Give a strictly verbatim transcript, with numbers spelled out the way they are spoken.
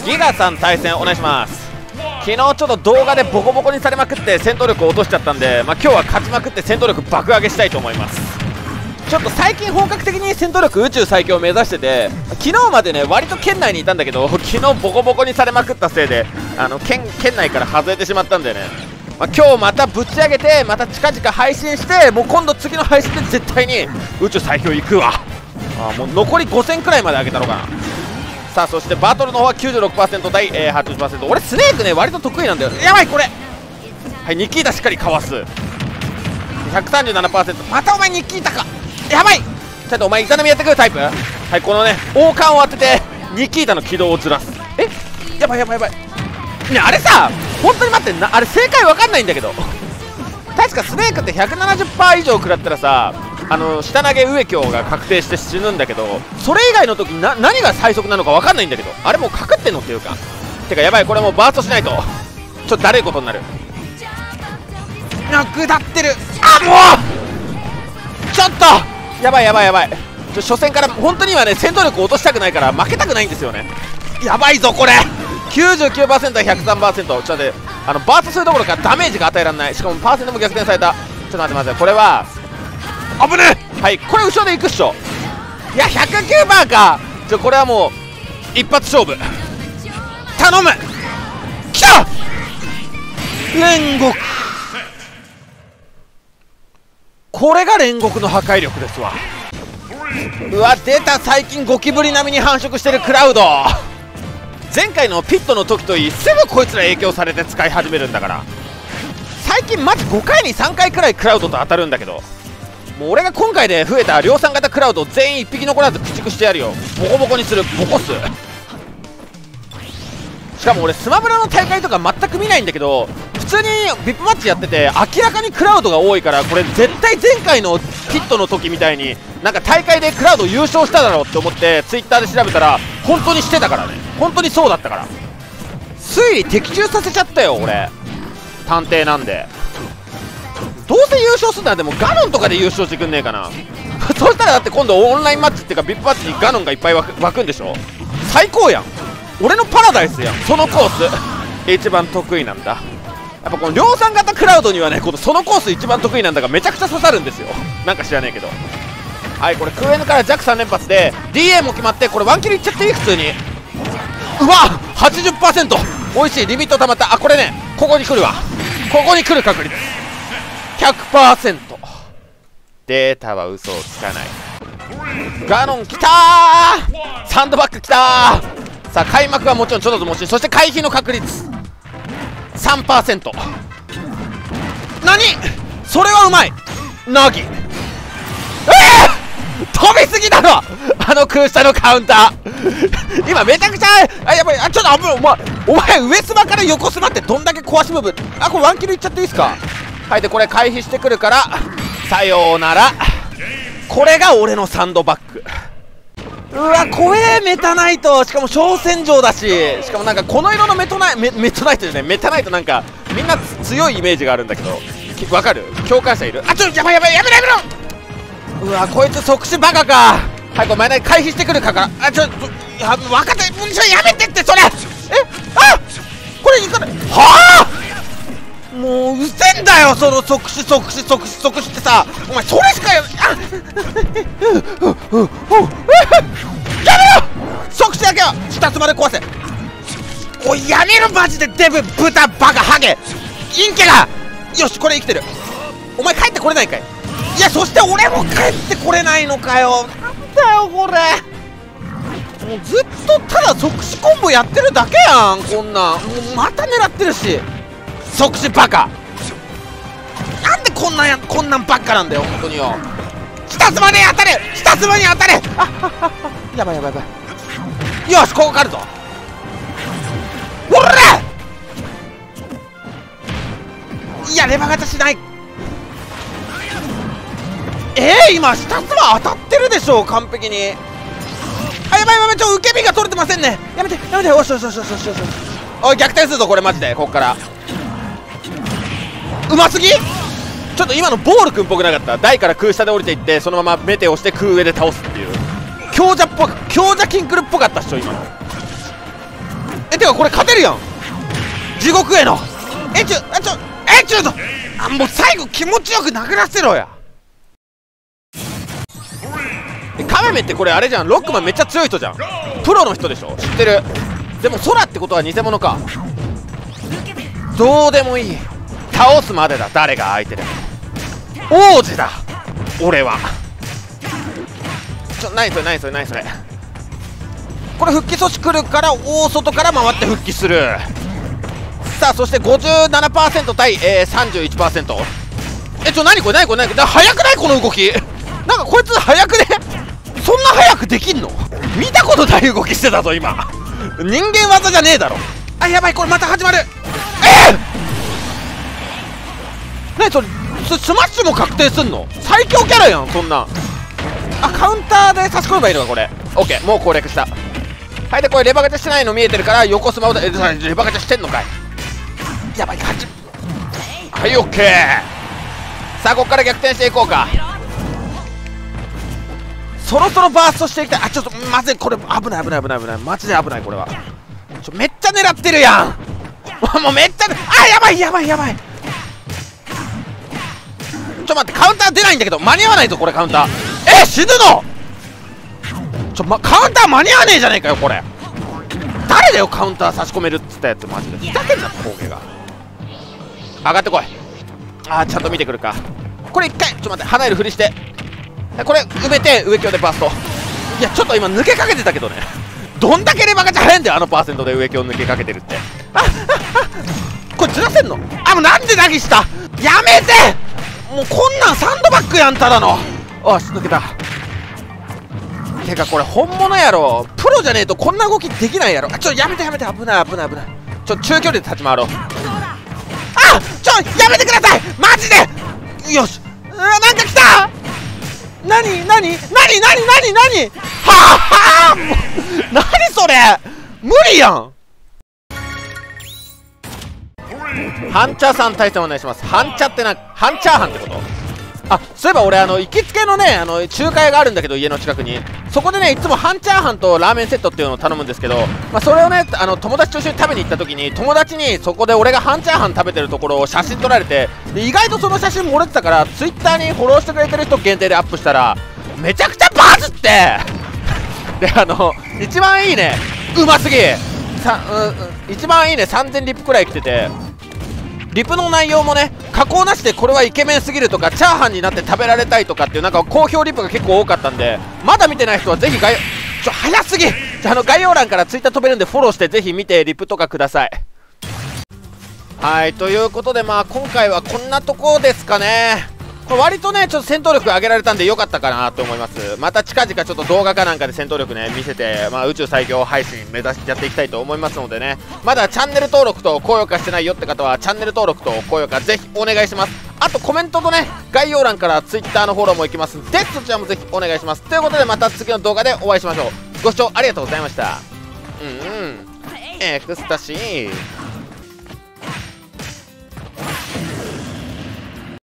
ギガさん対戦お願いします。昨日ちょっと動画でボコボコにされまくって戦闘力を落としちゃったんで、まあ、今日は勝ちまくって戦闘力爆上げしたいと思います。ちょっと最近本格的に戦闘力宇宙最強を目指してて、昨日までね割と県内にいたんだけど、昨日ボコボコにされまくったせいであの 県, 県内から外れてしまったんでね、まあ、今日またぶち上げて、また近々配信して、もう今度次の配信で絶対に宇宙最強行くわ。あもう残りごせんくらいまで上げたのかな。さあそしてバトルの方は きゅうじゅうろくパーセント 対、えー、はちじゅっパーセント。俺スネークね割と得意なんだよ。やばいこれ、はいニキータしっかりかわす。 ひゃくさんじゅうななパーセント。 またお前ニキータか、やばい。ちょっとお前イカナミやってくるタイプ。はいこのね王冠を当ててニキータの軌道をずらす。えやばいやばいやばい。ねあれさ本当に待ってな、あれ正解わかんないんだけど確かスネークって ひゃくななじゅっパーセント 以上食らったらさ、あの下投げ上強が確定して死ぬんだけど、それ以外の時な何が最速なのかわかんないんだけど、あれもうかかってんのっていうか、てかやばいこれもうバーストしないとちょっとだるいことになる。なくだってる。あもうちょっとやばいやばいやばい。ちょ初戦から本当に今ね戦闘力を落としたくないから負けたくないんですよね。やばいぞこれ きゅうじゅうきゅうパーセント は ひゃくさんパーセント。 ちょっと待って、あのバーストするどころかダメージが与えられない。しかもパーセントも逆転された。ちょっと待って待って、これは危ねえ。はいこれ後ろでいくっしょ。いやひゃくきゅうパーセントか。ちょこれはもう一発勝負頼む。きた煉獄。これが煉獄の破壊力ですわ。うわ出た、最近ゴキブリ並みに繁殖してるクラウド。前回のピットの時といいすぐこいつら影響されて使い始めるんだから、最近マジごかいにさんかいくらいクラウドと当たるんだけど、もう俺が今回で増えた量産型クラウド全員いっぴき残らず駆逐してやるよ。ボコボコにする。ボコす。しかも俺スマブラの大会とか全く見ないんだけど、普通に ブイアイピー マッチやってて明らかにクラウドが多いから、これ絶対前回のピットの時みたいになんか大会でクラウド優勝しただろうって思ってツイッターで調べたら本当にしてたからね。本当にそうだったから推理的中させちゃったよ俺。探偵なんでどうせ優勝するならでもガノンとかで優勝してくんねえかなそしたらだって今度オンラインマッチっていうか ブイアイピー マッチにガノンがいっぱい湧く、湧くんでしょ。最高やん、俺のパラダイスやんそのコース一番得意なんだ。やっぱこの量産型クラウドにはねこのそのコース一番得意なんだがめちゃくちゃ刺さるんですよ。なんか知らねえけど。はいこれクエヌから弱さん連発で ディーエー も決まって、これワンキルいっちゃっていい普通に。うわ はちじゅっパーセント おいしい。リミット溜まった。あこれねここに来るわ。ここに来る確率 ひゃくパーセント。 データは嘘をつかない。ガノンきたー。サンドバッグきたー。さあ開幕はもちろんちょっとずつもち、そして回避の確率 さんパーセント。 何それはうまい。ナギえー、飛びすぎだろあの空下のカウンター今めちゃくちゃあやばい。あちょっと危ない。お前お前上スマから横スマってどんだけ壊しムーブ。あこれワンキルいっちゃっていいっすか。はいでこれ回避してくるからさようなら。これが俺のサンドバッグ。うわ怖えメタナイト。しかも小戦場だし、しかもなんかこの色のメトナイメメトナイトじゃないメタナイトなんかみんな強いイメージがあるんだけど、わかる共感者いる。あちょやばいやばいやめろやめろ。うわこいつ即死バカか。はいこれ前回避してくるからあちょっとや分かった。ちょやめてってそれ。えあこれいかないはあ。もううせんだよその即死即死即死即死ってさ。お前それしかやあやめろ即死だけは下つまで壊せ。おいやめろマジでデブ豚バカハゲインケが。よしこれ生きてる。お前帰ってこれないかい。いやそして俺も帰ってこれないのかよ。なんだよこれ。もうずっとただ即死コンボやってるだけやんこんなん。もうまた狙ってるし即死バカ。なんでこんなんやこんなんばっかなんだよ本当によ。下妻に当たれ下妻に当たれ。あははやばいやばいやばい。よしここ狩るぞ。おらいやレバ型しない。えー、今下妻当たってるでしょ完璧に。あやばいやばいちょ受け身が取れてませんね。やめてやめて。よしよしよしよしよしよし。おい逆転するぞこれマジで。こっからうますぎ。ちょっと今のボールくんっぽくなかった。台から空下で降りていってそのままメテをして空上で倒すっていう強者っぽく強者キンクルっぽかったっしょ今の。えでてよ、これ勝てるやん。地獄へのえちょあちょえちょっとあもう最後気持ちよく殴らせろや。カメメってこれあれじゃん、ロックマンめっちゃ強い人じゃん。プロの人でしょ、知ってる。でも空ってことは偽物か。どうでもいい、倒すまでだ、誰が相手でも。王子だ俺は。ちょ何それ何それ何それ。これ復帰阻止来るから大外から回って復帰する。さあそして ごじゅうななパーセント 対、えー、さんじゅういちパーセント。 えちょ何これ何これ何これ速くないこの動き。なんかこいつ速くね。そんな速くできんの。見たことない動きしてたぞ今。人間技じゃねえだろ。あやばいこれまた始まる。えっ何それ、そスマッシュも確定すんの。最強キャラやんそんなん。あカウンターで差し込めばいいのかこれ。オッケーもう攻略した。はいでこれレバーガチャしてないの見えてるから横スマホでレバーガチャしてんのかい。やばい勝ち。はいオッケー。さあここから逆転していこうか。そろそろバーストしていきたい。あちょっとまずいこれ危ない危ない危ない危ないマジで危ないこれは。ちょめっちゃ狙ってるやんもうめっちゃあやばいやばいやばい。ちょ待ってカウンター出ないんだけど間に合わないぞこれカウンター。え死ぬのちょ、ま、カウンター間に合わねえじゃねえかよこれ。誰だよカウンター差し込めるっつったやつマジで。ふざけんな攻撃が。上がってこい。あーちゃんと見てくるか。これ一回ちょっと待って離れるふりしてこれ埋めて上強でバースト。いやちょっと今抜けかけてたけどね。どんだけレバーガチャ速いんだよあのパーセントで上強抜けかけてるって。あああこれずらせんの。あもうなんで投げしたやめて。もうこんなんサンドバッグやんただの。おし抜けた。てかこれ本物やろ。プロじゃねえとこんな動きできないやろ。あちょやめてやめて危ない危ない危ない。ちょ中距離で立ち回ろう。あちょやめてくださいマジで。よしうわなんか来た。なになになになになになにはあなにそれ無理やん。半チャーさん対戦お願いします。半チャってな半チャーハンってこと。あそういえば俺あの行きつけのねあの中華屋があるんだけど家の近くに。そこでねいつも半チャーハンとラーメンセットっていうのを頼むんですけど、まあ、それをねあの友達と一緒に食べに行った時に友達にそこで俺が半チャーハン食べてるところを写真撮られて、で意外とその写真漏れてたからツイッターにフォローしてくれてる人限定でアップしたらめちゃくちゃバズってであのいちまんいいねうますぎさ、うん、いちまんいいねさんぜんリップくらい来てて、リプの内容もね加工なしでこれはイケメンすぎるとかチャーハンになって食べられたいとかっていうなんか好評リプが結構多かったんで、まだ見てない人はぜひ概要ちょ早すぎじゃあの概要欄からツイッター飛べるんでフォローしてぜひ見てリプとかください。はいということでまあ今回はこんなとこですかね。これ割とねちょっと戦闘力上げられたんで良かったかなと思います。また近々ちょっと動画かなんかで戦闘力ね見せて、まあ、宇宙最強配信目指してやっていきたいと思いますのでね、まだチャンネル登録と高評価してないよって方はチャンネル登録と高評価ぜひお願いします。あとコメントとね概要欄から ツイッター のフォローもいきますのでそちらもぜひお願いします。ということでまた次の動画でお会いしましょう。ご視聴ありがとうございました。うんうんエクスタシー。